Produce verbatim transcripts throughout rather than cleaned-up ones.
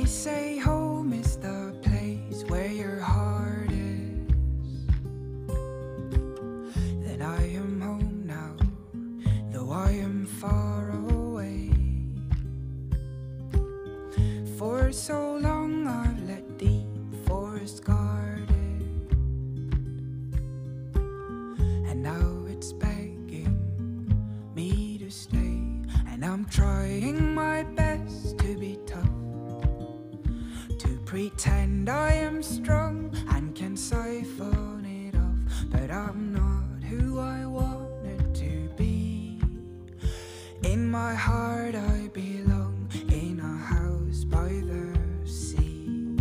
They say home is the place where your heart is. Then I am home now, though I am far away. For so long I've let deep forest guard it, and now it's begging me to stay. And I'm trying my best to be tough, to pretend I am strong and can siphon it off, but I'm not who I wanted to be. In my heart I belong, in a house by the sea.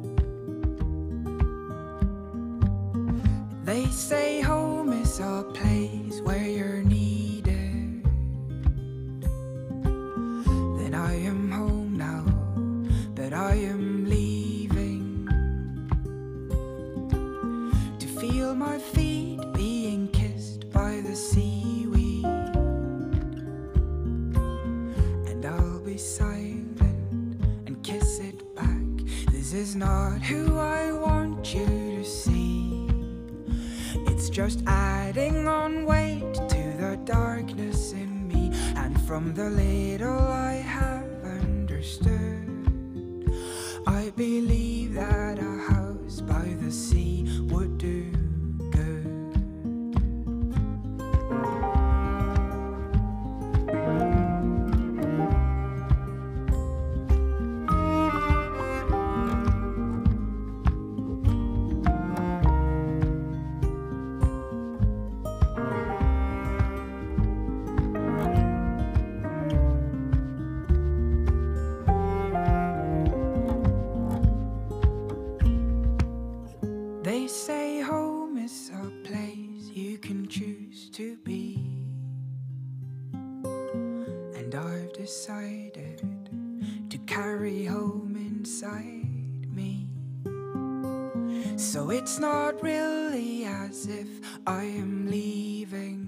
They say home is a place where you're needed. Then I am home now, but I am leaving, to feel my feet being kissed by the seaweed. And I'll be silent and kiss it back. This is not who I want you to see. It's just adding on weight to the darkness in me. And from the little I have understood, I believe that a house by the sea would do good. They say home is a place you can choose to be, and I've decided to carry home inside me. So it's not really as if I am leaving.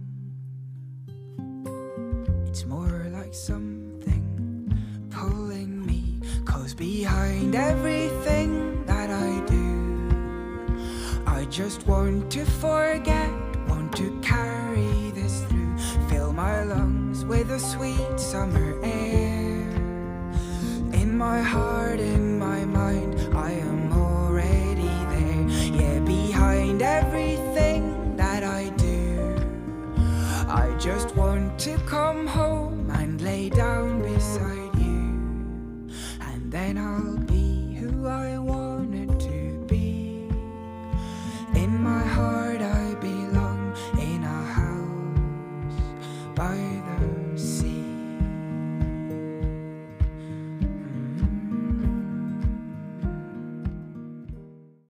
It's more like something pulling me, 'cause behind everything that I do, I just want to forget, want to carry this through. Fill my lungs with the sweet summer air. In my heart, in my mind, I am already there. Yeah, behind everything that I do, I just want to come home and lay down beside you. And then I'll be who I wanted to be. In my heart I belong, in a house by the